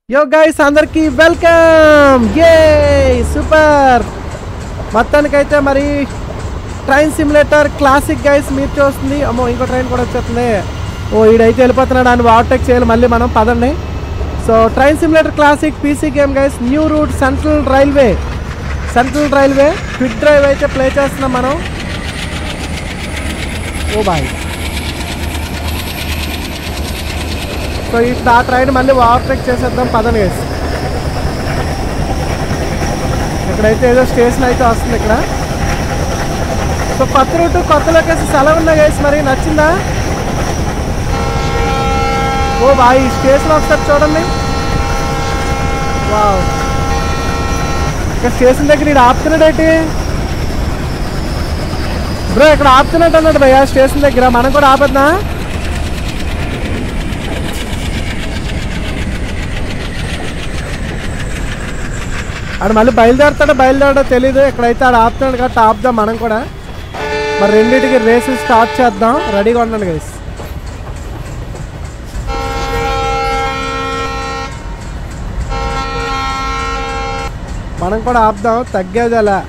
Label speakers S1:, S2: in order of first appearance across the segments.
S1: यो guys అందరికి welcome ఏ super మొత్తానికైతే మరి ట్రైన్ సిమ్యులేటర్ క్లాసిక్ గైస్ మీరు చూస్తుంది అమ్మో ఇంకో ట్రైన్ కూడా వచ్చేస్తుంది ఓ ఈడైతే వెళ్ళిపోతున్నాడు అని ఓవర్టేక్ చేయాలి మళ్ళీ మనం పదండి so train simulator classic PC game guys new route central railway quick drive అయితే ప్లే చేస్తున్నాం మనం ఓ బాయ్ సో ఇప్పుడు ఆ ట్రైన్ మళ్ళీ ఓవర్టేక్ చేసేద్దాం పదని వేసి ఇక్కడైతే ఏదో స్టేషన్ అయితే వస్తుంది ఇక్కడ సో కొత్త రూటు కొత్త లొకేషన్స్ ఎలా ఉన్నాయి గైస్ మరి నచ్చిందా ఓ బాయ్ ఈ స్టేషన్ ఒకసారి చూడండి వావ్ ఇక్కడ స్టేషన్ దగ్గర ఇక్కడ ఆపుతున్నాడు ఏంటి బ్రో ఇక్కడ ఆపుతున్నట్టు అన్నాడు భయ్యా స్టేషన్ దగ్గర మనం కూడా ఆపద్దా ఆడు మళ్ళీ బయలుదేరడో తెలీదు ఇక్కడైతే ఆడు ఆపుతున్నాడు కాబట్టి ఆపుదాం మనం కూడా మరి రెండింటికి రేసు స్టార్ట్ చేద్దాం రెడీగా ఉండండి గైస్ మనం కూడా ఆపుదాం తగ్గేది అలా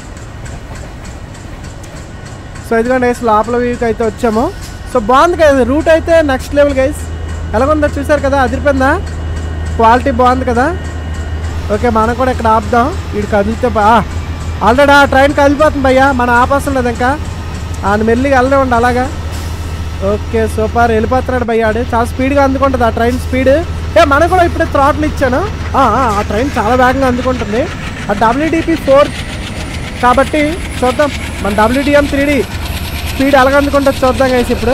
S1: సో ఇదిగోండి గైస్ లోపల వీక్ అయితే వచ్చాము సో బాగుంది కదా రూట్ అయితే నెక్స్ట్ లెవెల్ గైస్ ఎలాగుందో చూసారు కదా అదిరిపోయిందా క్వాలిటీ బాగుంది కదా ఓకే మనం కూడా ఇక్కడ ఆపుదాం వీడు కదిలితే ఆల్రెడీ ఆ ట్రైన్ కదిలిపోతుంది భయ్యా మనం ఆపవసరం లేదు ఇంకా ఆయన మెల్లిగా వెళ్ళనివ్వండి అలాగా ఓకే సూపర్ వెళ్ళిపోతున్నాడు భయ్యాడు చాలా స్పీడ్గా అందుకుంటుంది ఆ ట్రైన్ స్పీడ్ మనం కూడా ఇప్పుడే థ్రాట్లు ఇచ్చాను ఆ ట్రైన్ చాలా వేగంగా అందుకుంటుంది ఆ WDP4 కాబట్టి చూద్దాం మన WDM3D స్పీడ్ ఎలాగ అందుకుంటుంది చూద్దాం గైస్ ఇప్పుడు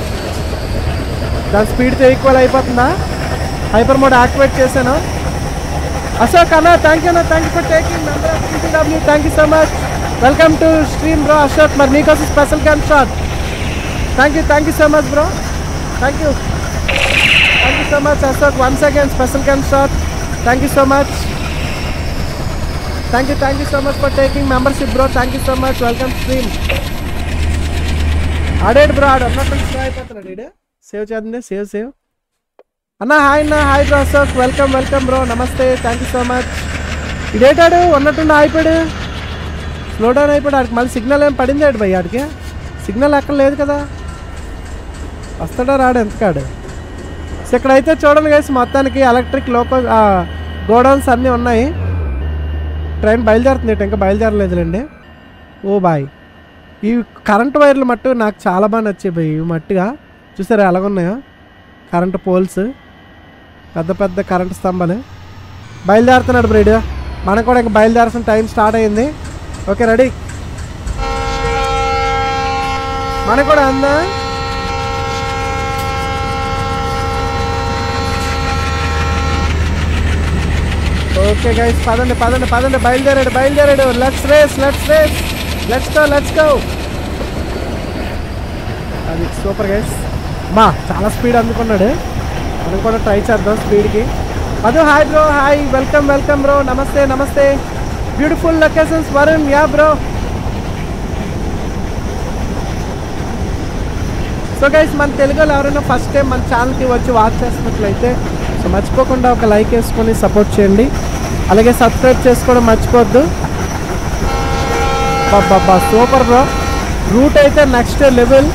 S1: దాని స్పీడ్తో ఈక్వల్ అయిపోతుందా హైపర్ మోడ్ యాక్టివేట్ చేశాను అశోక్ అన్న thank you for taking member of TTW thank you so much welcome to stream bro Ashok మరి నీకోసం special gun shot thank you so much bro thank you so much Ashok once again special gun shot thank you so much for taking membership bro thank you so much welcome stream ఆడేడు bro ఆడు అన్నట్టు save అయిపోతున్నాడు ఈడు save చేద్దండి save అన్న hi bro Ashok welcome bro నమస్తే thank you so much ఇడేటాడు ఉన్నట్టుండి అయిపోయాడు స్లో డౌన్ అయిపోయాడు ఆడికి మళ్ళీ సిగ్నల్ ఏం పడింది ఆడు భయ్య ఆడికి సిగ్నల్ ఎక్కడ లేదు కదా వస్తాడా రాడు ఎంతకాడు సో ఇక్కడైతే చూడండి గైస్ మొత్తానికి ఎలక్ట్రిక్ గోడౌన్స్ అన్నీ ఉన్నాయి ట్రైన్ బయలుదేరుతుంది ఇంకా బయలుదేరలేదులేండి ఓ బాయ్ ఈ కరెంట్ వైర్లు మట్టు నాకు చాలా బాగా నచ్చాయి భయ్ ఇవి మట్టుగా చూసారా ఎలాగున్నాయో కరెంటు పోల్స్ పెద్ద కరెంటు స్తంభాలు బయలుదేరుతున్నాడు బ్రైడ్ మనం కూడా ఇంకా బయలుదేరాల్సిన టైం స్టార్ట్ అయింది ఓకే రెడీ మనకు కూడా అందా ఓకే గైస్ పదండి బయలుదేరాడు లెట్స్ గో అది సూపర్ గైస్ చాలా స్పీడ్ అందుకున్నాడు మనం కూడా ట్రై చేద్దాం స్పీడ్కి అదో hi bro hi welcome bro నమస్తే beautiful locations Varun yeah bro so guys మన తెలుగులో ఎవరైనా ఫస్ట్ టైం మన ఛానల్కి వచ్చి వాచ్ చేస్తున్నట్లయితే సో మర్చిపోకుండా ఒక లైక్ వేసుకొని సపోర్ట్ చేయండి అలాగే సబ్స్క్రైబ్ చేసుకోవడం మర్చిపోవద్దు బాబా సూపర్ బ్రో రూట్ అయితే నెక్స్ట్ లెవెల్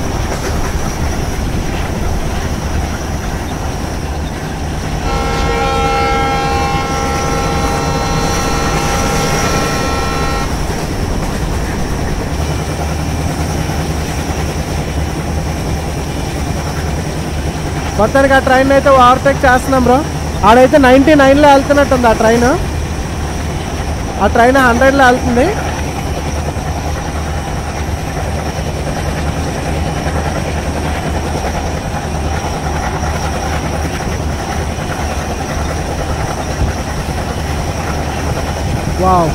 S1: మొత్తానికి ఆ ట్రైన్ అయితే ఓవర్టేక్ చేస్తున్నాం బ్రో ఆడైతే 99లో వెళ్తున్నట్టుంది ఆ ట్రైన్ 100లో వెళ్తుంది వావ్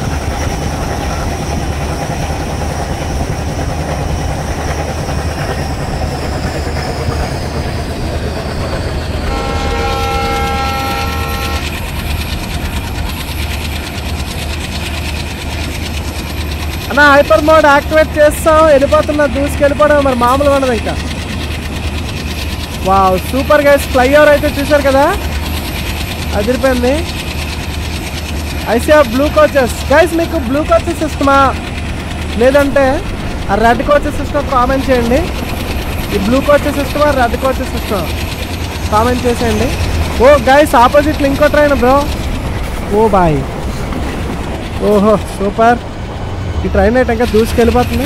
S1: అన్న హైపర్ మోడ్ యాక్టివేట్ చేస్తాం వెళ్ళిపోతున్నా దూసుకెళ్ళిపోవడం మరి మామూలుగా ఉండదు ఇంకా వావ్ సూపర్ గైస్ ఫ్లైఓవర్ అయితే చూశారు కదా అదిరిపోయింది. ఐసీ బ్లూ కోచెస్ గైస్, మీకు బ్లూ కోచెస్ ఇష్టమా లేదంటే ఆ రెడ్ కోచెస్ ఇష్టం కామెంట్ చేయండి. ఈ బ్లూ కోచెస్ ఇష్టమా రెడ్ కోచెస్ ఇష్టమా కామెంట్ చేసేయండి. ఓ గైస్ ఆపోజిట్లో ఇంకో ట్రైన్ బ్రో. ఓ బాయ్, ఓహో సూపర్. ఈ ట్రైన్ అయితే ఇంకా దూసుకెళ్ళిపోతుంది.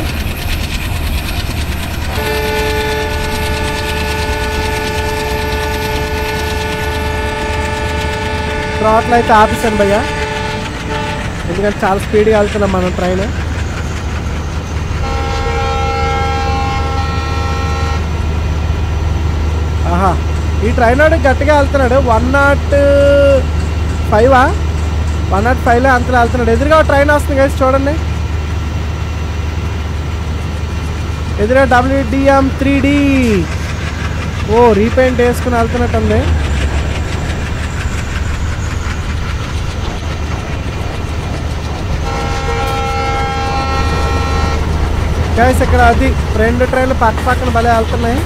S1: త్రాట్లు అయితే ఆపేసాను భయ్యా, ఎందుకంటే చాలా స్పీడ్గా వెళ్తున్నాం మనం ట్రైన్. ఆహా, ఈ ట్రైన్ వాడు గట్టిగా వెళ్తున్నాడు. 105 105లో అంతలో వెళ్తున్నాడు. ఎదురుగా ట్రైన్ వస్తుంది కదా చూడండి, ఎదురుగా WDM 3D. ఓ రీపెయింట్ వేసుకుని వెళ్తున్నట్టుంది. గైస్ ఇక్కడ అది 2 ట్రైన్లు పక్క పక్కన భలే వెళ్తున్నాయి.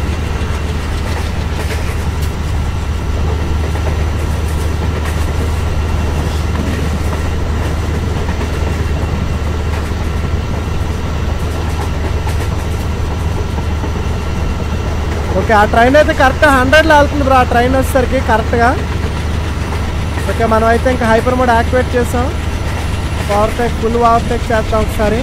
S1: ఓకే, ఆ ట్రైన్ అయితే కరెక్ట్ 100లో వెళ్తుంది బ్రో. ఆ ట్రైన్ వచ్చేసరికి కరెక్ట్గా. ఓకే, మనం అయితే ఇంకా హైపర్ మోడ్ యాక్టివేట్ చేసాం. ఓవర్టేక్ ఫుల్ ఓవర్టేక్ చేద్దాం ఒకసారి.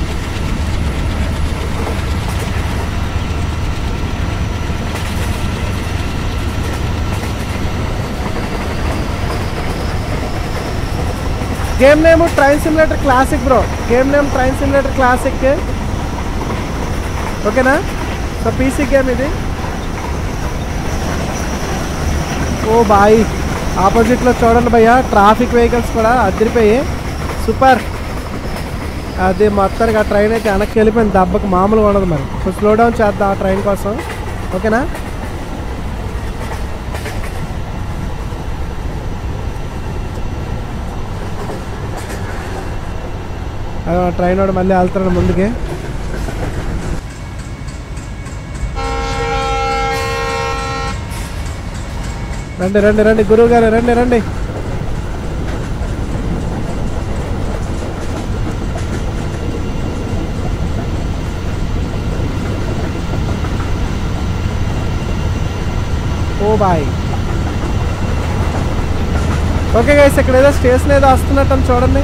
S1: Game name train simulator classic bro. Game name train simulator classic. ఓకేనా? సో పీసీ గేమ్ ఇది. ఓ బాయ్, ఆపోజిట్లో చూడండి భయ్యా, ట్రాఫిక్ వెహికల్స్ కూడా అదిరిపోయి సూపర్. అది మొత్తానికి ఆ ట్రైన్ అయితే వెనక్కి వెళ్ళిపోయింది దెబ్బకి, మామూలుగా ఉండదు. మరి కొంచెం స్లో డౌన్ చేద్దాం ఆ ట్రైన్ కోసం. ఓకేనా? ట్రైన్ వాడు మళ్ళీ వెళ్తున్నాడు ముందుకి. రండి రండి రండి గురువు గారు, రండి రండి. ఓ బాయ్. ఓకే గైస్, ఇక్కడ ఏదో స్టేషన్ ఏదో వస్తున్నట్టు చూడండి.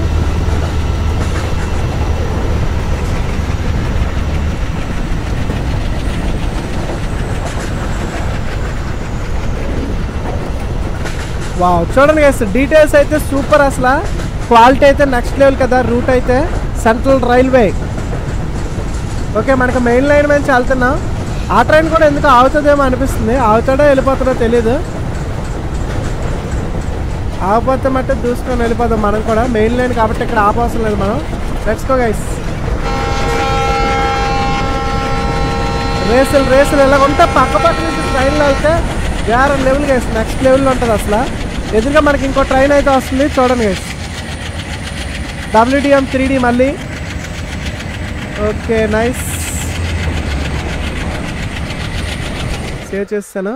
S1: వావ్, చూడండి గైస్, డీటెయిల్స్ అయితే సూపర్. అసలు క్వాలిటీ అయితే నెక్స్ట్ లెవెల్ కదా. రూట్ అయితే సెంట్రల్ రైల్వే. ఓకే, మనకి మెయిన్ లైన్ నుంచి వెళ్తున్నాం. ఆ ట్రైన్ కూడా ఎందుకు ఆగుతుందేమో అనిపిస్తుంది. ఆగుతాడో వెళ్ళిపోతాడో తెలీదు. ఆగిపోతే మట్టి దూసుకొని వెళ్ళిపోతాం మనం కూడా. మెయిన్ లైన్ కాబట్టి ఇక్కడ ఆపవసరం లేదు మనం. Let's go guys. రేసులు ఇలా ఉంటే పక్క పక్క నుంచి ట్రైన్లో వెళ్తే వేరే లెవెల్ గైస్, నెక్స్ట్ లెవెల్లో ఉంటుంది అసలు. ఎదురుగా మనకి ఇంకో ట్రైన్ అయితే వస్తుంది చూడండి గైస్. WDM 3D మళ్ళీ. ఓకే నైస్, సేవ్ చేస్తాను.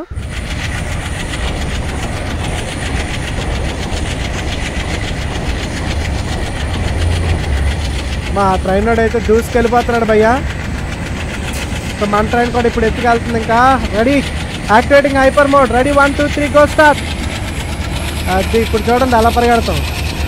S1: మా ట్రైన్ వాడు అయితే దూసుకెళ్ళిపోతున్నాడు భయ్యా. సో మన ట్రైన్ కూడా ఇప్పుడు ఎత్తుకెళ్తుంది. ఇంకా ready, activating hyper mode. Ready 1 2 3 go start. అది ఇప్పుడు చూడండి అలా పరిగెడతాం.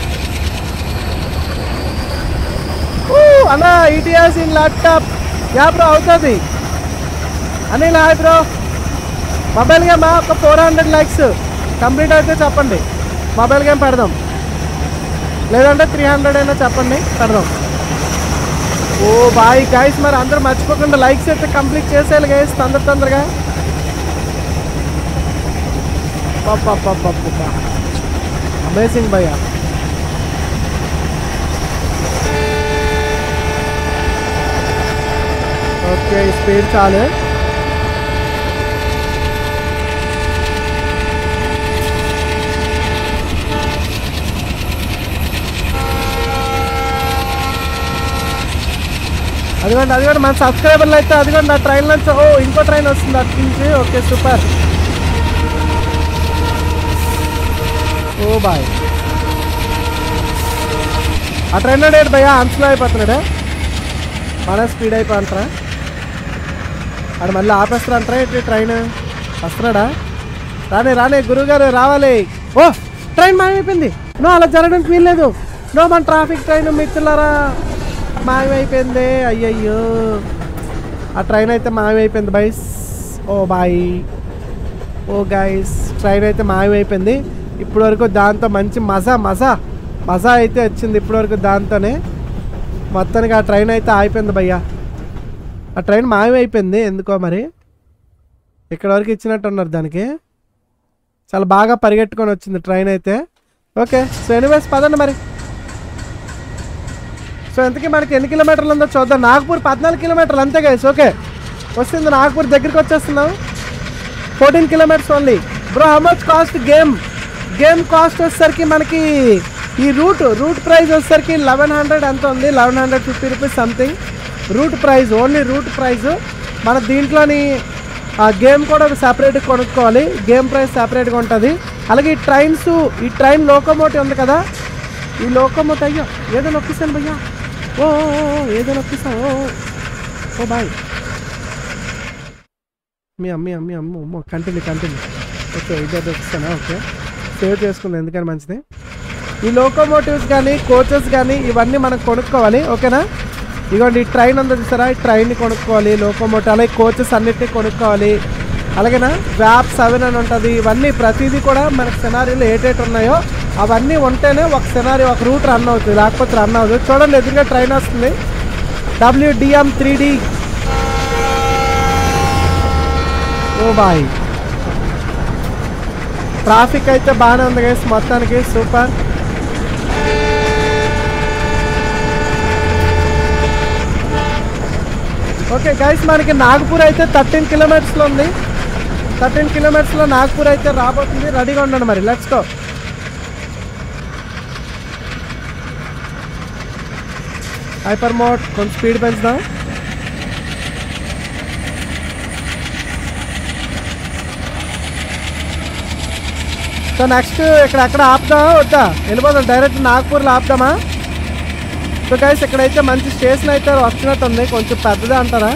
S1: అన్నా ETS in laptop yeah bro అవుతుంది. Anil hi bro. Mobile game ఒక 400 లైక్స్ కంప్లీట్ అయితే చెప్పండి, మొబైల్ గేమ్ పెడదాం. లేదంటే 300 అయినా చెప్పండి, పెడదాం. ఓ బాయ్ గైస్, మరి అందరూ మర్చిపోకుండా లైక్స్ అయితే కంప్లీట్ చేసేయాలి గైస్ తొందరగా. అమేజింగ్ భయ్యా. ఓకే, స్పీడ్ చాలు. అదిగోండి మన సబ్స్క్రైబర్లు అయితే అదిగోండి ఆ ట్రైన్ నుంచి. ఓ ఇంకో ట్రైన్ వస్తుంది అటు నుంచి. Okay super. బాయ్. ఆ ట్రైన్ అడేడు భయ్యా అంచులో అయిపోతున్నాడా? మన స్పీడ్ అయిపోతారా? ఆడు మళ్ళీ ఆపేస్తారా అంటారా ఏంటి ట్రైన్? వస్తున్నాడా? రానే గురువుగారు రావాలి. ఓ ట్రైన్ మాయమైపోయింది. నో అలా జరగడానికి వీల్లేదు. నో మన ట్రాఫిక్ ట్రైన్ మిత్రులారా మాయమైపోయింది. అయ్యయ్యో ఆ ట్రైన్ అయితే మాయమైపోయింది బైస్. Oh boy. Oh guys train అయితే మాయమైపోయింది. ఇప్పటి వరకు దాంతో మంచి మజా అయితే వచ్చింది. ఇప్పటివరకు దాంతోనే మొత్తానికి ఆ ట్రైన్ అయితే ఆగిపోయింది భయ్యా. ఆ ట్రైన్ మాయమైపోయింది ఎందుకో మరి. ఇక్కడ వరకు ఇచ్చినట్టు ఉన్నారు దానికి. చాలా బాగా పరిగెట్టుకొని వచ్చింది ట్రైన్ అయితే. ఓకే సో ఎనీవేస్ పదండి మరి. సో ఎంతకీ మనకి ఎన్ని కిలోమీటర్లు ఉందో చూద్దాం. నాగపూర్ 14 కిలోమీటర్లు అంతే గైస్. ఓకే వస్తుంది నాగపూర్ దగ్గరికి వచ్చేస్తున్నాం. 14 kilometres only bro. How much cost game cost వచ్చేసరికి మనకి ఈ రూట్ ప్రైస్ వచ్చేసరికి 1100 ఎంత ఉంది, 1150 rupees something route price. Only route price. మన దీంట్లోని ఆ గేమ్ కూడా సపరేట్గా కొనుక్కోవాలి. గేమ్ ప్రైస్ సపరేట్గా ఉంటుంది. అలాగే ఈ ట్రైన్ లోకోమోటివ్ ఉంది కదా, ఈ లోకోమోటివ్ అయ్యో ఏదో నొక్కిస్తాను భయ్యా. ఓ ఏదో నొక్కిస్తాను. ఓ బాయ్. మీ అమ్మ కంటిన్యూ. ఓకే ఇదే నొక్కిస్తానా? ఓకే సేవ్ చేసుకుంది ఎందుకని మంచిది. ఈ లోకోమోటివ్స్ కానీ కోచెస్ కానీ ఇవన్నీ మనం కొనుక్కోవాలి. ఓకేనా? ఇదిగోండి ఈ ట్రైన్ ఉందో చూసారా, ఈ ట్రైన్ని కొనుక్కోవాలి. లోకోమోటివ్ అలాగే కోచెస్ అన్నిటినీ కొనుక్కోవాలి. అలాగేనా వ్యాప్ 7 అని ఉంటుంది. ఇవన్నీ ప్రతిదీ కూడా మనకు సినారీలో ఏటేటి ఉన్నాయో అవన్నీ ఉంటేనే ఒక సినారీ ఒక రూట్ రన్ అవుతుంది, లేకపోతే రన్ అవుతుంది. చూడండి ఎదురుగా ట్రైన్ వస్తుంది WDM 3D. ఓ బాయ్ ట్రాఫిక్ అయితే బాగానే ఉంది గైస్ మొత్తానికి. సూపర్. ఓకే గైస్ మనకి నాగపూర్ అయితే 13 కిలోమీటర్స్లో ఉంది. 13 కిలోమీటర్స్లో నాగపూర్ అయితే రాబోతుంది. రెడీగా ఉండండి మరి. Let's go. హైపర్ మోడ్ కొంచెం స్పీడ్ పెంచుదాం. సో నెక్స్ట్ ఇక్కడ ఆపుదామా వద్దా? వెళ్ళిపోదాం డైరెక్ట్ నాగపూర్లో ఆపుదామా? సో గైస్ ఇక్కడైతే మంచి స్టేషన్ అయితే వస్తున్నట్టు ఉంది. కొంచెం పెద్దదే అంటారా?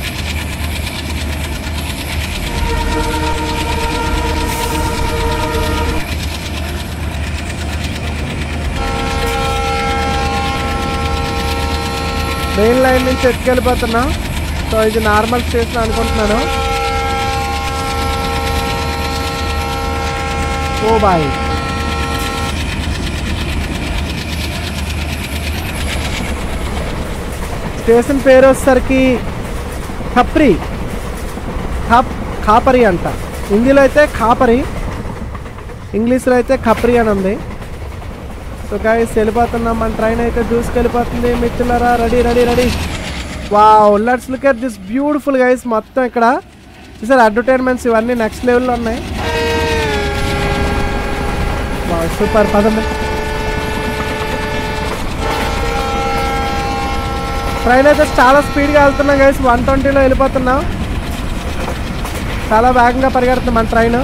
S1: మెయిన్ లైన్ నుంచి ఎత్తుకెళ్ళిపోతున్నా. సో ఇది నార్మల్ స్టేషన్ అనుకుంటున్నాను. ఓ బాయ్ స్టేషన్ పేరు వచ్చేసరికి ఖాపరి అంట. హిందీలో అయితే ఖాపరి, ఇంగ్లీష్లో అయితే ఖప్రి అని ఉంది. సో గైస్ వెళ్ళిపోతున్నాం. మన ట్రైన్ అయితే దూసుకెళ్ళిపోతుంది మిత్రులారా. Ready. Wow let's look at this beautiful guys. మొత్తం ఇక్కడ చూసారు అడ్వర్టైజ్మెంట్స్ ఇవన్నీ నెక్స్ట్ లెవెల్లో ఉన్నాయి. Wow super. పదండి. ట్రైన్ అయితే చాలా స్పీడ్గా వెళ్తున్నాం గైస్. 120లో వెళ్ళిపోతున్నాం. చాలా వేగంగా పరిగెడుతుంది మన ట్రైన్.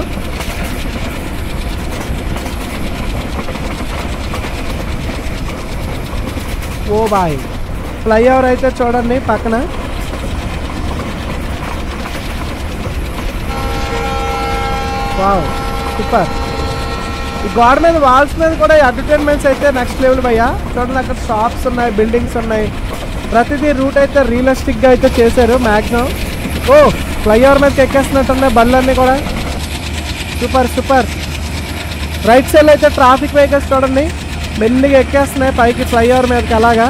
S1: ఓ బాయ్ ఫ్లైఓవర్ అయితే చూడండి పక్కన. Wow super. ఈ గోడ మీద వాల్స్ మీద కూడా అడ్వర్టైజ్మెంట్స్ అయితే నెక్స్ట్ లెవెల్ భయ్యా. చూడండి అక్కడ షాప్స్ ఉన్నాయి, బిల్డింగ్స్ ఉన్నాయి. ప్రతిదీ రూట్ అయితే రియలిస్టిక్గా అయితే చేశారు మ్యాక్సిమం. ఓ ఫ్లైఓవర్ మీదకి ఎక్కేస్తున్నట్టున్నాయి బండ్లన్నీ కూడా. సూపర్. రైట్ సైడ్ అయితే ట్రాఫిక్ వెహికల్స్ చూడండి మెల్లిగా ఎక్కేస్తున్నాయి పైకి ఫ్లైఓవర్ మీదకి. అలాగా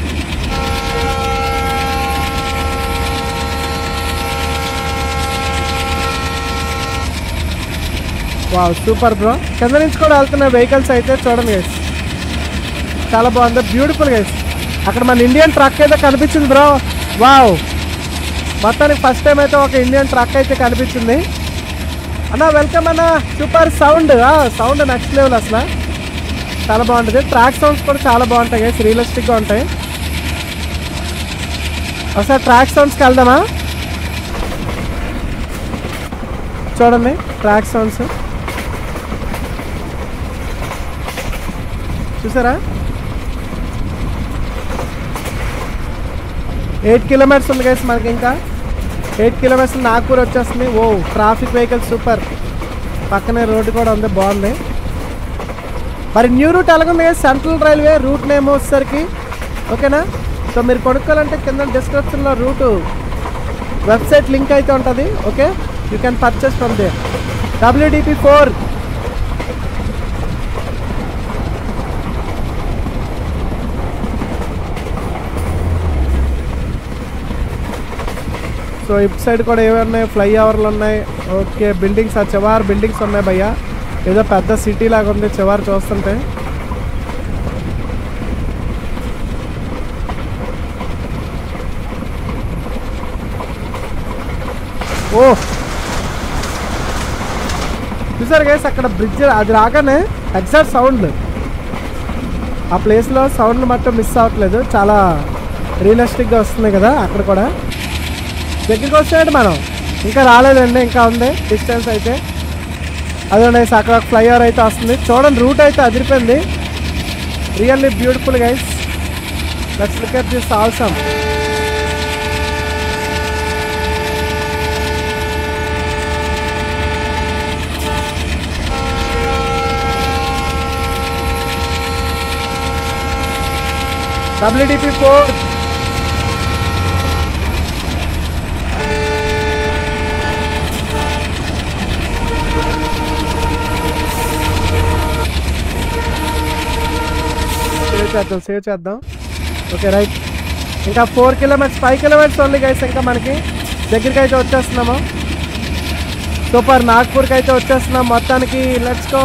S1: వావ్ సూపర్ బ్రో. కింద నుంచి కూడా వెళ్తున్న వెహికల్స్ అయితే చూడండి గైస్. చాలా బాగుంది, బ్యూటిఫుల్ గైస్. అక్కడ మన ఇండియన్ ట్రక్ అయితే కనిపించింది బ్రో. వావ్ మొత్తానికి ఫస్ట్ టైం అయితే ఒక ఇండియన్ ట్రక్ అయితే కనిపించింది. అన్న వెల్కమ్ అన్న. సూపర్ సౌండ్ నెక్స్ట్ లెవెల్ అసలు. చాలా బాగుంటుంది. ట్రాక్ సౌండ్స్ కూడా చాలా బాగుంటాయి గైస్, రియలిస్టిక్గా ఉంటాయి. ఒకసారి ట్రాక్ సౌండ్స్కి వెళ్దామా? చూడండి ట్రాక్ సౌండ్స్. చూసారా 8 కిలోమీటర్స్ ఉంది గైస్ మనకి, ఇంకా 8 కిలోమీటర్స్ నాగ్పూర్ వచ్చేస్తుంది. ఓ ట్రాఫిక్ వెహికల్ సూపర్, పక్కనే రోడ్డు కూడా ఉంది, బాగుంది. మరి న్యూ రూట్ ఎలాగుంది guys, central railway route name వచ్చేసరికి, ఓకేనా. సో మీరు కొనుక్కోవాలంటే కింద డిస్క్రిప్షన్లో రూటు వెబ్సైట్ లింక్ అయితే ఉంటుంది, okay. You can purchase from there. WDP4 so ఇటు సైడ్ కూడా ఏమన్నాయి, ఫ్లై ఓవర్లు ఉన్నాయి, ఓకే. బిల్డింగ్స్, ఆ చివరి బిల్డింగ్స్ ఉన్నాయి భయ్యా, ఏదో పెద్ద సిటీ లాగా ఉంది చివరి చూస్తుంటే. ఓ చూసారు గైస్ అక్కడ బ్రిడ్జ్, అది రాగానే ఎగ్జాక్ట్ సౌండ్, ఆ ప్లేస్లో సౌండ్ మొత్తం మిస్ అవ్వట్లేదు, చాలా రియలిస్టిక్గా వస్తుంది కదా. అక్కడ కూడా దగ్గరికి వచ్చాడు మనం, ఇంకా రాలేదండి, ఇంకా ఉంది డిస్టెన్స్ అయితే. అదే అక్కడ ఒక ఫ్లైఓవర్ అయితే వస్తుంది చూడండి, రూట్ అయితే అదిరిపోయింది, really beautiful guys. Let's look at this awesome. WDP4 save చేద్దాం, ఓకే రైట్. ఇంకా 4 కిలోమీటర్స్ 5 కిలోమీటర్స్ ఓన్లీ గైస్, ఇంకా మనకి దగ్గరికి అయితే వచ్చేస్తున్నాము. సూపర్, నాగ్పూర్కి అయితే వచ్చేస్తున్నాం మొత్తానికి. Let's go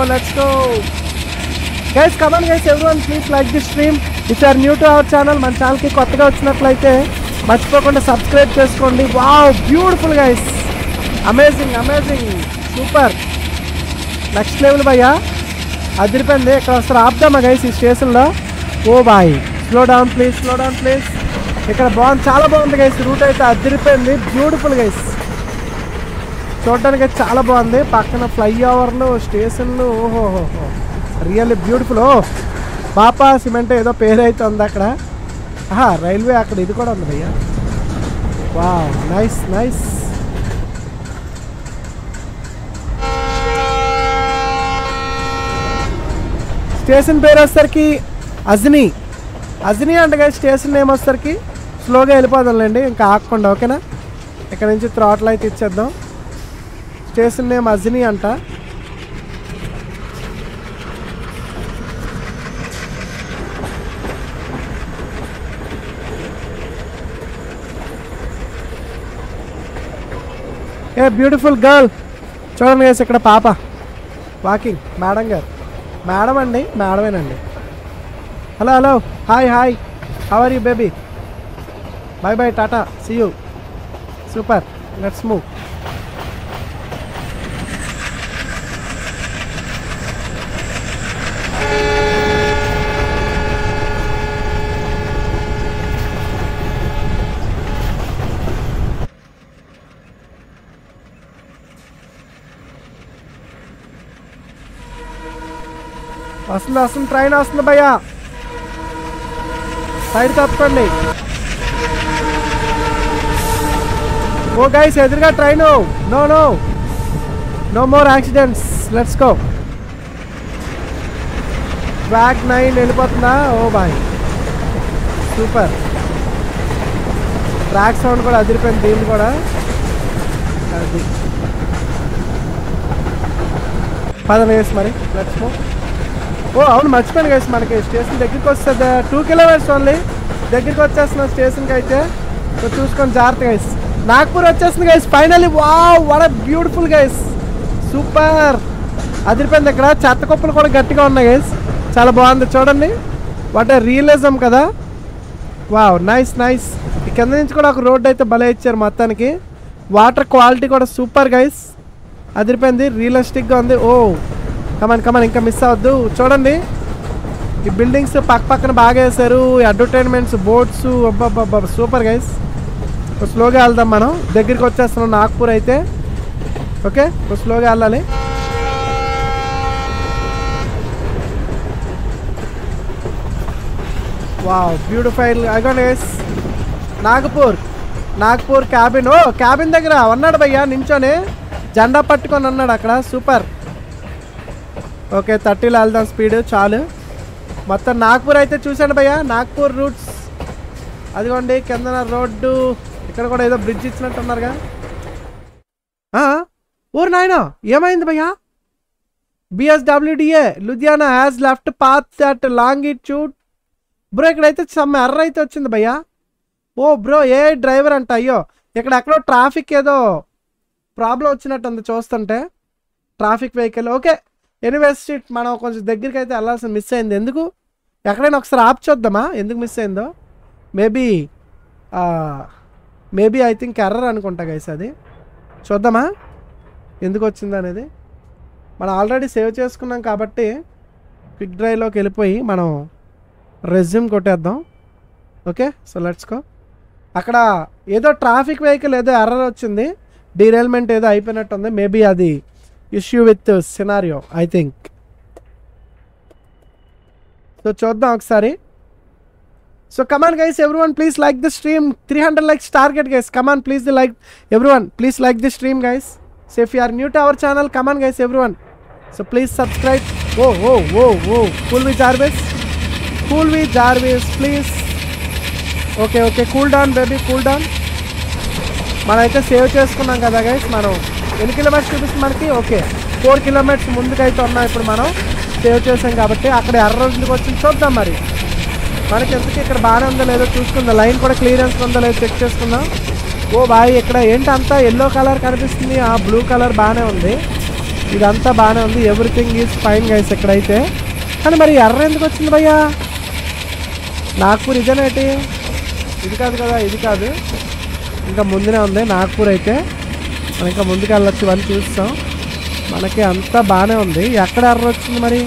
S1: guys, come on guys, everyone please like the stream. If you are new to our channel, మన ఛానల్కి కొత్తగా వచ్చినట్లయితే మర్చిపోకుండా సబ్స్క్రైబ్ చేసుకోండి. Wow beautiful guys, amazing super, next level భయ్యా, అదిరిపోయింది. ఇక్కడ వస్తారు ఆపుదామా గైస్ ఈ స్టేషన్లో. Oh boy, slow down please. ఇక్కడ బాగుంది, చాలా బాగుంది గైస్, రూట్ అయితే అదిరిపోయింది, బ్యూటిఫుల్ గైస్, చూడడానికి చాలా బాగుంది. పక్కన ఫ్లై ఓవర్లు, స్టేషన్లు, ఓహోహో రియల్లీ బ్యూటిఫుల్. ఓ పాపా సిమెంట్ ఏదో పేరు అయితే ఉంది అక్కడ. రైల్వే అక్కడ ఇది కూడా ఉంది భయ్యా. Wow nice. స్టేషన్ పేరు వచ్చేసరికి అజ్ని అంటే కదా స్టేషన్ నేమ్ వచ్చేసరికి. స్లోగా వెళ్ళిపోదాంలేండి, ఇంకా ఆగకుండా, ఓకేనా. ఇక్కడ నుంచి థ్రాటిల్ అయితే ఇచ్చేద్దాం. స్టేషన్ నేమ్ అజ్ని అంట. ఏ బ్యూటిఫుల్ గర్ల్, చూడండి గైస్ ఇక్కడ పాప వాకింగ్. మేడం గారు, మేడం అండి, మేడమేనండి. Hello hi how are you baby? Bye టాటా, see you. Super, let's move. వస్తుంది ట్రైన్ వస్తుంది భయ్యా, సైడ్ తప్పకండి. ఓ గైస్ ఎదురుగా train, no more accidents, let's go. Track 9 వెళ్ళిపోతుందా? Oh boy super, track sound కూడా అదిరిపోయింది దీన్ని కూడా. అది పదం వేసి మరి లెట్స్ గో. ఓ అవును మర్చిపోయాను గైస్, మనకి స్టేషన్ దగ్గరికి వస్తుంది, 2 కిలోమీటర్స్ ఓన్లీ, దగ్గరికి వచ్చేస్తున్నాం స్టేషన్కి అయితే. సో చూసుకొని జాగ్రత్త గైస్. నాగ్పూర్ వచ్చేస్తుంది guys finally. Wow what a beautiful guys, super అదిరిపోయింది. ఇక్కడ చెత్త కుప్పలు కూడా గట్టిగా ఉన్నాయి గైస్, చాలా బాగుంది చూడండి. వాట్ ఎ రియలిజం కదా. Wow nice. ఈ కింద నుంచి కూడా ఒక రోడ్డు అయితే భలే ఇచ్చారు మొత్తానికి. వాటర్ క్వాలిటీ కూడా సూపర్ గైస్, అదిరిపోయింది, రియలిస్టిక్గా ఉంది. ఓ కమాన్ ఇంకా మిస్ అవ్వద్దు. చూడండి ఈ బిల్డింగ్స్ పక్కన బాగా వేసారు, అడ్వర్టైజ్మెంట్స్, బోర్డ్స్, అబ్బా సూపర్ గైస్. స్లోగా వెళ్దాం, మనం దగ్గరికి వచ్చేస్తున్నాం నాగ్పూర్ అయితే. ఓకే స్లోగా వెళ్ళాలి. వావ్ బ్యూటిఫైల్ అగోండి guys. Nagpur cabin. Oh cabin దగ్గర ఉన్నాడు భయ్యా నించొని జెండా పట్టుకొని ఉన్నాడు అక్కడ. సూపర్. ఓకే 30లో వెళ్దాం స్పీడ్ చాలు. మొత్తం నాగ్పూర్ అయితే చూశాను భయ్యా. నాగ్పూర్ రూట్స్ అదిగోండి కింద రోడ్డు. ఇక్కడ కూడా ఏదో బ్రిడ్జ్ ఇచ్చినట్టున్నారుగా. ఊరు నాయన ఏమైంది భయ్యా? BSWDA Ludhiana has left path that longitude. Bro ఇక్కడైతే సమ్ ఎర్ర అయితే వచ్చింది భయ్యా. ఓ బ్రో ఏ డ్రైవర్ అంట. అయ్యో ఇక్కడ ఎక్కడో ట్రాఫిక్ ఏదో ప్రాబ్లం వచ్చినట్టు ఉంది చూస్తుంటే. Traffic vehicle. ఓకే ఎనీవేస్ మనం కొంచెం దగ్గరికి అయితే వెళ్ళాల్సిన మిస్ అయింది. ఎందుకు ఎక్కడైనా ఒకసారి ఆప్ చూద్దామా ఎందుకు మిస్ అయిందో. మేబీ ఐ థింక్ ఎర్రర్ అనుకుంటా గైస్. అది చూద్దామా ఎందుకు వచ్చింది అనేది. మనం ఆల్రెడీ సేవ్ చేసుకున్నాం కాబట్టి క్విక్ డ్రైవ్లోకి వెళ్ళిపోయి మనం రెజ్యూమ్ కొట్టేద్దాం. Okay so let's go. అక్కడ ఏదో ట్రాఫిక్ వెహికల్ ఏదో ఎర్రర్ వచ్చింది. డీరైల్మెంట్ ఏదో అయిపోయినట్టుంది. మేబీ అది issue with scenario I think. So చూద్దాం ఒకసారి. So come on guys everyone please like the stream. 300 likes target guys. Come on please the like everyone please like the stream guys. So if you are new to our channel, come on guys everyone, so please subscribe. Whoa cool with Jarvis please. Okay cool down baby cool down. మనమైతే save చేసుకున్నాం కదా guys. మనం ఎన్ని kilometres చూపిస్తుంది మనకి? Okay 4 kilometers ముందుకైతే ఉన్నాం ఇప్పుడు. మనం సేవ్ చేసాం కాబట్టి అక్కడ ఎర్ర ఎందుకు వచ్చింది చూద్దాం. మరి మనకి ఎందుకు ఇక్కడ బాగానే ఉందో లేదో చూసుకుందాం. లైన్ కూడా క్లియరెన్స్ ఉందో లేదో చెక్ చేసుకుందాం. ఓ బాయ్ ఇక్కడ ఏంటి అంతా ఎల్లో కలర్ కనిపిస్తుంది. ఆ బ్లూ కలర్ బాగానే ఉంది. ఇదంతా బాగానే ఉంది. ఎవ్రీథింగ్ ఈజ్ ఫైన్ గైస్ ఇక్కడైతే. కానీ మరి ఎర్ర ఎందుకు వచ్చింది భయ్యా? నాగ్పూర్ ఇదేనేటి? ఇది కాదు కదా, ఇది కాదు, ఇంకా ముందునే ఉంది నాగ్పూర్. అయితే మనం ఇంకా ముందుకు వెళ్ళొచ్చు. ఇవన్నీ చూస్తాం. మనకి అంతా బాగానే ఉంది. ఎక్కడ ఎర్ర వచ్చింది మరి?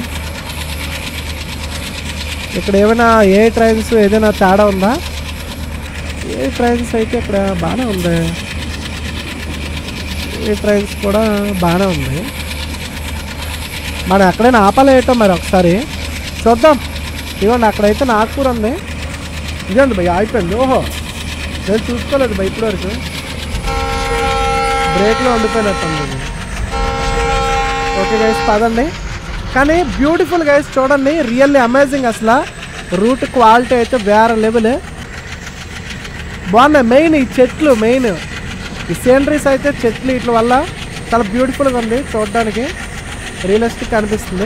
S1: ఇక్కడ ఏమైనా ఏ ట్రైన్స్ ఏదైనా తేడా ఉందా? ఏ ట్రైన్స్ అయితే ఇక్కడ బాగానే ఉంది. ఏ ట్రైన్స్ కూడా బాగానే ఉంది. మనం ఎక్కడైనా ఆపాలేయటం మరి ఒకసారి చూద్దాం. ఇవ్వండి అక్కడైతే నాగ్పూర్ ఉంది. ఇదండి భయ్ అయిపోయింది. ఓహో నేను చూసుకోలేదు భయ్ ఇప్పటి వరకు. బ్రేక్లో ఉండిపోయినట్టుంది. ఓకే గైస్ పదండి. కానీ బ్యూటిఫుల్ గైస్ చూడండి. Really amazing. అసలు రూట్ క్వాలిటీ అయితే వేరే లెవెల్. బాగున్నాయి. మెయిన్ ఈ చెట్లు, మెయిన్ ఈ సీనరీస్ అయితే చెట్లు వీటి వల్ల చాలా బ్యూటిఫుల్గా ఉంది. చూడడానికి రియలిస్టిక్ అనిపిస్తుంది.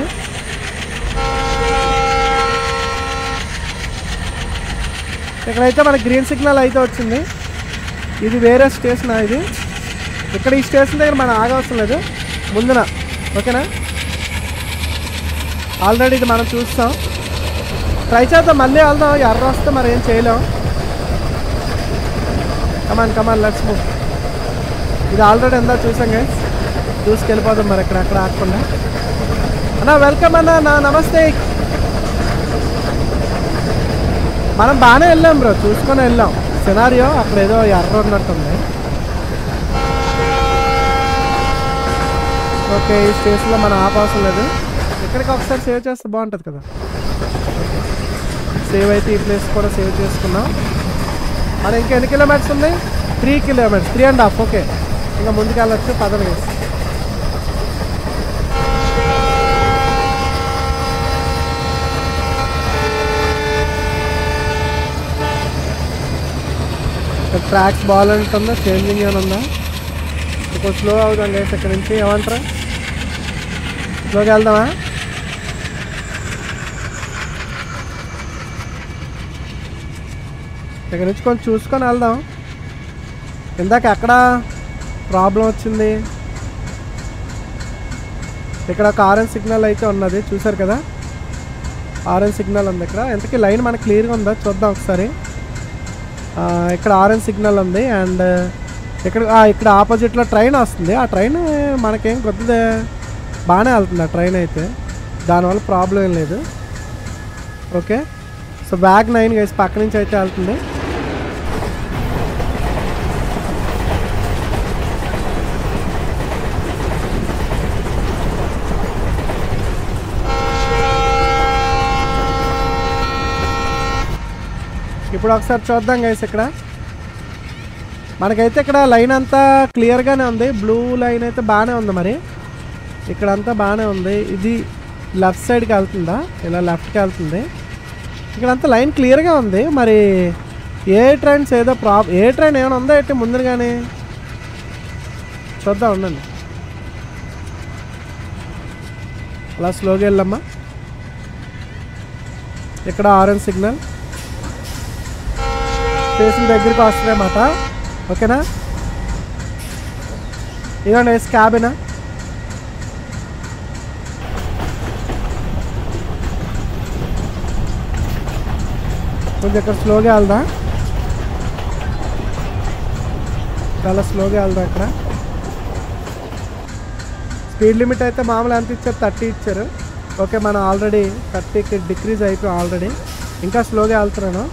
S1: ఇక్కడైతే మనకి గ్రీన్ సిగ్నల్ అయితే వచ్చింది. ఇది వేరే స్టేషన్. ఇది ఇక్కడ ఈ స్టేషన్ దగ్గర మనం ఆగవసరం లేదు ముందున. ఓకేనా ఆల్రెడీ ఇది మనం చూస్తాం. ట్రై చేద్దాం మళ్ళీ వెళ్దాం. ఎర్ర వస్తే మరి ఏం చేయలేం. Come on let's move. ఇది ఆల్రెడీ ఎందా చూసాం గైస్. చూసుకెళ్ళిపోదాం మరి అక్కడ ఆగకుండా. అన్నా వెల్కమ్ అన్నా నమస్తే. మనం బాగానే వెళ్ళాం బ్రో, చూసుకొని వెళ్ళాం. సినారియో అక్కడ ఏదో ఎర్ర ఉన్నట్టుంది. ఓకే ఈ స్టేషన్లో మనం ఆపవసరం లేదు. ఇక్కడికి ఒకసారి సేవ్ చేస్తే బాగుంటుంది కదా. సేవ్ అయితే ఈ ప్లేస్ కూడా సేవ్ చేసుకున్నాం. మనం ఇంకా ఎన్ని కిలోమీటర్స్ ఉంది? 3 kilometers, 3.5. ఓకే ఇంకా ముందుకు వెళ్ళొచ్చు. పదవి ట్రాక్స్ బాగాలంటుందా? చేంజింగ్ ఏమైనా ఉందా? కొంచెం స్లో అవుతాం గైస్ ఇక్కడ నుంచి. ఏమంటారా స్లోగా వెళ్దామా? ఇక్కడ నుంచి కొంచెం చూసుకొని వెళ్దాం. ఇందాక ఎక్కడ ప్రాబ్లం వచ్చింది? ఇక్కడ ఒక ఆరెంజ్ సిగ్నల్ అయితే ఉన్నది చూసారు కదా. ఆరెంజ్ సిగ్నల్ ఉంది ఇక్కడ. ఇంతకీ లైన్ మనకు క్లియర్గా ఉందా చూద్దాం ఒకసారి. ఇక్కడ ఆరెంజ్ సిగ్నల్ ఉంది. అండ్ ఇక్కడ ఆపోజిట్లో ట్రైన్ వస్తుంది. ఆ ట్రైన్ మనకేం కొద్దిగా బాగానే వెళ్తుంది ఆ ట్రైన్ అయితే. దానివల్ల ప్రాబ్లం ఏం లేదు. ఓకే సో బ్యాగ్ 9 గైస్ పక్క నుంచి అయితే వెళ్తుంది. ఇప్పుడు ఒకసారి చూద్దాం గైస్. ఇక్కడ మనకైతే ఇక్కడ లైన్ అంతా క్లియర్గానే ఉంది. బ్లూ లైన్ అయితే బాగానే ఉంది. మరి ఇక్కడంతా బాగానే ఉంది. ఇది లెఫ్ట్ సైడ్కి వెళ్తుందా? ఇలా లెఫ్ట్కి వెళ్తుంది. ఇక్కడంతా లైన్ క్లియర్గా ఉంది. మరి ఏ ట్రైన్స్ ఏదో ఏ ట్రైన్ ఏమైనా ఉందా ఏంటి ముందుగానే చూద్దాం. ఉండండి, అలా స్లోగా వెళ్ళమ్మా. ఇక్కడ ఆరెంజ్ సిగ్నల్ స్టేషన్ దగ్గరికి వస్తుందన్నమాట. ఓకేనా? ఇదిగోండి క్యాబినా. కొంచెం ఇక్కడ స్లోగా వెళ్దా, చాలా స్లోగా వెళ్దా. ఇక్కడ స్పీడ్ లిమిట్ అయితే మామూలు ఎంత ఇచ్చారు? 30 ఇచ్చారు. ఓకే, మనం ఆల్రెడీ 30కి డిక్రీజ్ అయిపోయి ఆల్రెడీ. ఇంకా స్లోగా వెళ్తున్నాను.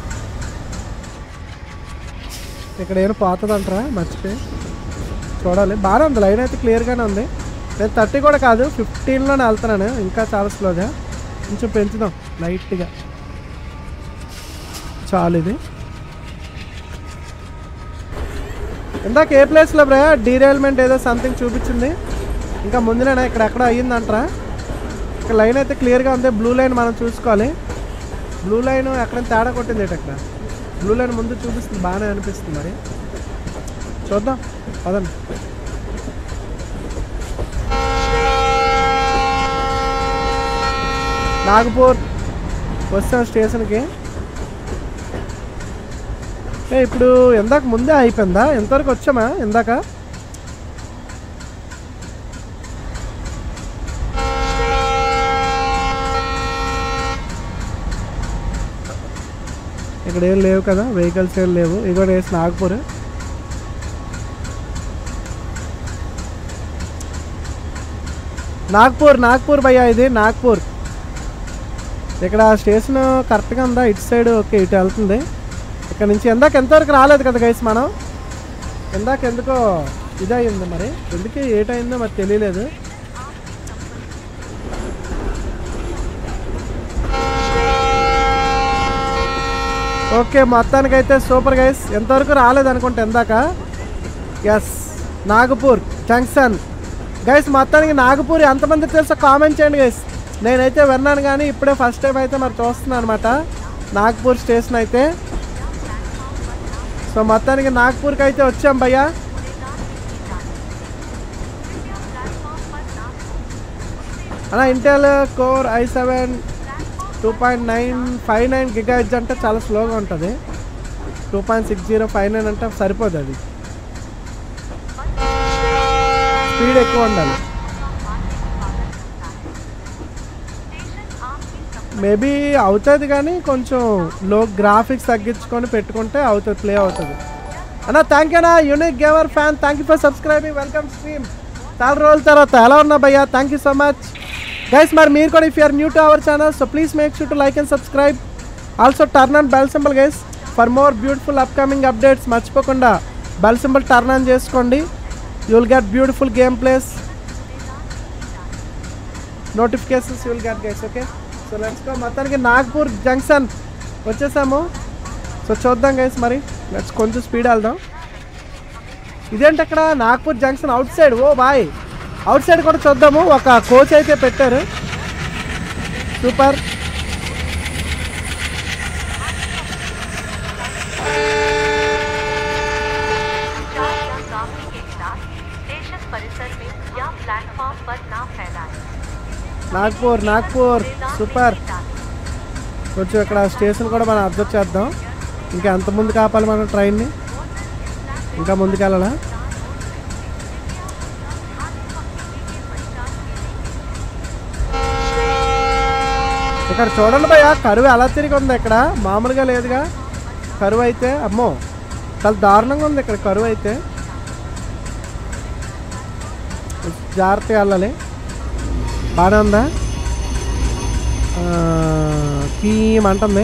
S1: ఇక్కడ ఏమైనా పోతుందంటారా? మర్చిపోయి చూడాలి. బాగానే ఉంది, లైన్ అయితే క్లియర్గానే ఉంది. నేను 30 కూడా కాదు, 15లోనే వెళ్తున్నాను. ఇంకా చాలా స్లోగా. కొంచెం పెంచుదాం లైట్గా, చాలు. ఇది ఇందాక ఏ ప్లేస్లో బ్రా డీరైల్మెంట్ ఏదో సంథింగ్ చూపించింది? ఇంకా ముందులేనా? ఇక్కడ ఎక్కడ అయ్యిందంటారా? ఇక్కడ లైన్ అయితే క్లియర్గా ఉంది. బ్లూ లైన్ మనం చూసుకోవాలి. బ్లూ లైన్ ఎక్కడైనా తేడా కొట్టింది ఏంటి? అక్కడ బ్లూ లైన్ ముందు చూపిస్తుంది, బాగానే అనిపిస్తుంది. మరి చూద్దాం పదండి. నాగపూర్ వస్తాం స్టేషన్కి. ఇప్పుడు ఇందాక ముందే అయిపోయిందా? ఎంతవరకు వచ్చామా ఇందాక? ఇక్కడ ఏం లేవు కదా, వెహికల్స్ ఏం లేవు. ఇదిగో వేసి నాగపూర్. నాగపూర్ భయ్యా, ఇది నాగపూర్. ఇక్కడ స్టేషన్ కరెక్ట్గా ఉందా? ఇటు సైడ్. ఓకే, ఇటు వెళ్తుంది. ఇక్కడ నుంచి ఎంతవరకు రాలేదు కదా గైస్ మనం. ఎందుకో ఇదయింది. మరి ఎందుకు ఏటైందో మరి తెలియలేదు. ఓకే, మొత్తానికైతే సూపర్ గైస్. ఎంతవరకు రాలేదనుకుంటా ఇందాక. Yes, Nagpur junction guys. మొత్తానికి నాగపూర్ ఎంతమంది తెలుసో కామెంట్ చేయండి గైస్. నేనైతే విన్నాను కానీ ఇప్పుడే ఫస్ట్ టైం అయితే మరి చూస్తున్నాను అనమాట నాగపూర్ స్టేషన్ అయితే. సో మొత్తానికి నాగపూర్కి అయితే వచ్చాం భయ్యా. అలా ఇంటెల్ కోర్ i7 2.959 GHz అంటే చాలా స్లోగా ఉంటుంది. 2.6059 అంటే సరిపోదు. అది స్పీడ్ ఎక్కువ ఉండాలి. మేబీ అవుతుంది కానీ కొంచెం లో గ్రాఫిక్స్ తగ్గించుకొని పెట్టుకుంటే అవుతుంది, ప్లే అవుతుంది. అన్నా థ్యాంక్ యూ అన్నా, unique gamer fan. Thank you for subscribing. Welcome stream. చాలా రోజుల తర్వాత ఎలా ఉన్నా భయ్యా? Thank you so much guys. మరి మీరు కూడా if you are new to our channel so please make sure to like and subscribe. Also turn on bell symbol guys for more beautiful upcoming updates. మర్చిపోకుండా బెల్ సింబల్ టర్న్ ఆన్ చేసుకోండి. You will get beautiful game plays notifications you will get guys. Okay, so let's go. మొత్తానికి Nagpur junction వచ్చేసాము. So చూద్దాం guys. మరి let's కొంచెం speed వెళ్దాం. ఇదేంటి అక్కడ Nagpur junction outside? Oh boy, outside కూడా చూద్దాము. ఒక కోచ్ అయితే పెట్టారు, సూపర్. నాగపూర్ సూపర్. కొంచెం ఇక్కడ స్టేషన్ కూడా మనం అబ్జర్వ్ చేద్దాం. ఇంకా ఎంత ముందుకు ఆపాలి మనం ట్రైన్ని? ఇంకా ముందుకు వెళ్ళాలా? ఇక్కడ చూడండి భయ్య, కరువు ఎలా తిరిగి ఉంది. ఇక్కడ మామూలుగా లేదుగా కరువు అయితే. అమ్మో, చాలా దారుణంగా ఉంది ఇక్కడ కరువు అయితే. జాగ్రత్తగా వెళ్ళాలి. బాగానే ఉందా? కీమంటుంది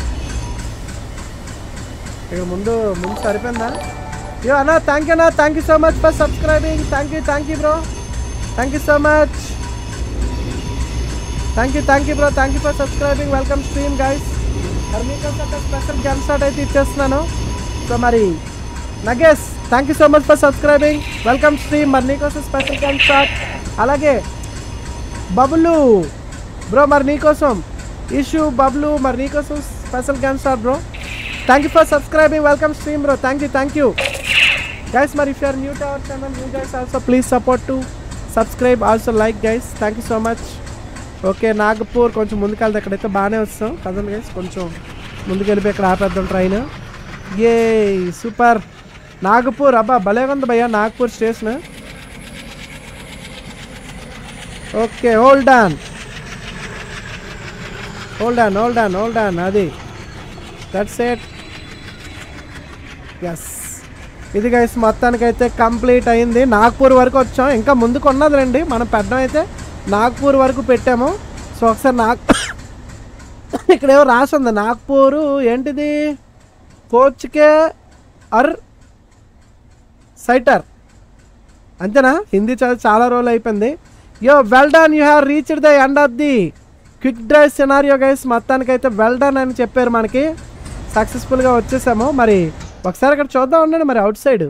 S1: ఇక్కడ. ముందు సరిపోయిందా? యో అన్నా థ్యాంక్ యూ అన్నా, thank you so much for subscribing. Thank you bro, thank you so much. Thank you bro, thank you for subscribing. Welcome stream guys. మరి మీకోసం ఒక స్పెషల్ గన్ షాట్ అయితే ఇచ్చేస్తున్నాను. సో మరి Nagesh thank you so much for subscribing, welcome stream. మరి నీకోసం special gun shot. అలాగే Bablu bro మరి నీకోసం ఇష్యూ బబ్లు మరి నీకోసం special gun shot bro. Thank you for subscribing, welcome stream bro. Thank you guys. మరి if you are new to our channel, you guys also please support to subscribe, also like guys. Thank you so much. Okay Nagpur కొంచెం ముందుకెళ్తే ఎక్కడైతే బాగానే వస్తాం కదండి guys, కొంచెం ముందుకెళ్ళిపోయి ఇక్కడ ఆపేద్దాం ట్రైన్. ఏ సూపర్ నాగపూర్, అబ్బా భలేగా ఉంది భయ్యా Nagpur station. Okay hold on అది దట్స్ ఇట్. ఎస్ ఇది గైస్ మొత్తానికైతే కంప్లీట్ అయింది. నాగ్పూర్ వరకు వచ్చాం, ఇంకా ముందుకు ఉన్నది రండి. మనం పెట్టడం అయితే నాగ్పూర్ వరకు పెట్టాము. సో ఒకసారి ఇక్కడ ఏమో రాసి ఉంది నాగ్పూరు ఏంటిది, కోచ్కే అర్ సైటర్ అంతేనా? హిందీ చాలా రోజులు అయిపోయింది. Yo well done, you have reached the end of the quick drive scenario guys. మొత్తానికైతే వెల్ డన్ అని చెప్పారు మనకి, సక్సెస్ఫుల్గా వచ్చేసాము. మరి ఒకసారి ఇక్కడ చూద్దాం ఉండండి మరి అవుట్ సైడ్.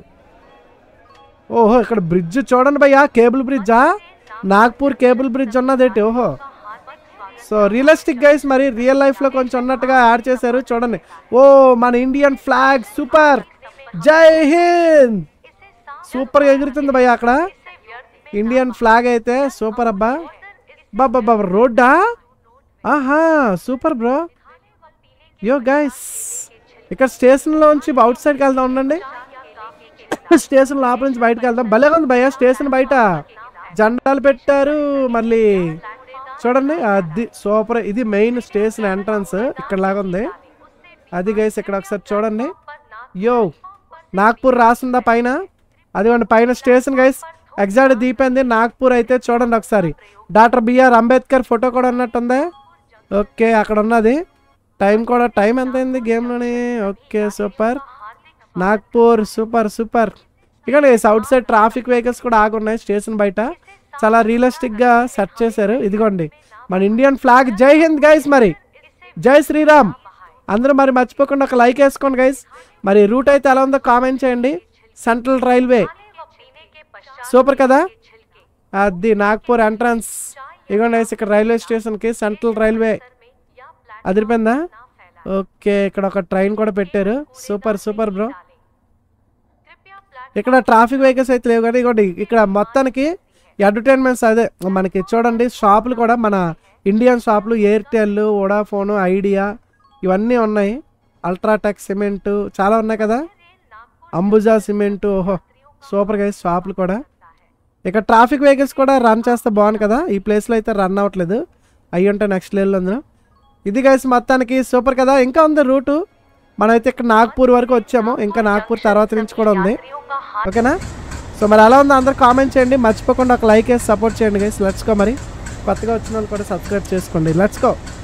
S1: ఓహో ఇక్కడ బ్రిడ్జ్ చూడండి భయ్యా, కేబుల్ బ్రిడ్జా, నాగ్పూర్ కేబుల్ బ్రిడ్జ్ ఉన్నదేంటి. ఓహో సో రియలిస్టిక్ గైస్, మరి రియల్ లైఫ్లో కొంచెం ఉన్నట్టుగా యాడ్ చేశారు చూడండి. ఓ మన ఇండియన్ ఫ్లాగ్ సూపర్, జై హింద్, సూపర్ ఎగురుతుంది భయ్యా అక్కడ ఇండియన్ ఫ్లాగ్ అయితే. సూపర్ అబ్బా, బాబా రోడ్డా, ఆహా సూపర్ బ్రో. యో గైస్ ఇక్కడ స్టేషన్లోంచి అవుట్ సైడ్కి వెళ్దాం ఉండండి, స్టేషన్ లోపల నుంచి బయటకు వెళ్దాం. భలేగా ఉంది భయ్యా స్టేషన్ బయట జెండాలు పెట్టారు మళ్ళీ చూడండి. అది సూపర్, ఇది మెయిన్ స్టేషన్ ఎంట్రన్స్ ఇక్కడ లాగా ఉంది అది గైస్. ఇక్కడ ఒకసారి చూడండి, యో నాగ్పూర్ రాసిందా పైన, అదిగోండి పైన స్టేషన్ గైస్. ఎగ్జాక్ట్ దీపైంది నాగ్పూర్ అయితే చూడండి ఒకసారి. డాక్టర్ బిఆర్ అంబేద్కర్ ఫోటో కూడా ఉన్నట్టుందా. ఓకే అక్కడ ఉన్నది. టైం ఎంత అయింది గేమ్లోని. Okay super Nagpur, super. ఇక్కడ అవుట్ సైడ్ ట్రాఫిక్ వెహికల్స్ కూడా ఆగున్నాయి స్టేషన్ బయట, చాలా రియలిస్టిక్గా సెట్ చేశారు. ఇదిగోండి మన ఇండియన్ ఫ్లాగ్. జై హింద్ గైస్, మరి జై శ్రీరామ్. అందరూ మరి మర్చిపోకుండా ఒక లైక్ వేసుకోండి గైస్. మరి రూట్ అయితే ఎలా ఉందో కామెంట్ చేయండి. సెంట్రల్ రైల్వే సూపర్ కదా, అది నాగ్పూర్ ఎంట్రన్స్. ఇదిగోండి గైస్ ఇక్కడ రైల్వే స్టేషన్కి సెంట్రల్ రైల్వే అదిరిపోయిందా. ఓకే ఇక్కడ ఒక ట్రైన్ కూడా పెట్టారు, సూపర్ బ్రో. ఇక్కడ ట్రాఫిక్ వెహికల్స్ అయితే లేవు కానీ ఇదిగోండి ఇక్కడ మొత్తానికి అడ్వర్టైజ్మెంట్స్ అదే మనకి చూడండి. షాపులు కూడా మన ఇండియన్ షాపులు, ఎయిర్టెల్, వోడాఫోన్, ఐడియా ఇవన్నీ ఉన్నాయి. అల్ట్రాటెక్ సిమెంటు చాలా ఉన్నాయి కదా, అంబుజా సిమెంటు. ఓహో సూపర్ గైస్ షాపులు కూడా. ఇక్కడ ట్రాఫిక్ వెహికల్స్ కూడా రన్ చేస్తే బాగుంది కదా, ఈ ప్లేస్లో అయితే రన్ అవ్వట్లేదు, అయ్యి ఉంటాయి నెక్స్ట్ లెవెల్లో అందులో. ఇది గైస్ మొత్తానికి సూపర్ కదా. ఇంకా ఉంది రూటు, మనమైతే ఇక్కడ నాగ్పూర్ వరకు వచ్చాము, ఇంకా నాగ్పూర్ తర్వాత నుంచి కూడా ఉంది. ఓకేనా? సో మరి అలా ఉందో అందరు కామెంట్ చేయండి, మర్చిపోకుండా ఒక లైక్ వేసి సపోర్ట్ చేయండి గైస్. Let's go. మరి కొత్తగా వచ్చిన వాళ్ళు కూడా సబ్స్క్రైబ్ చేసుకోండి. Let's go.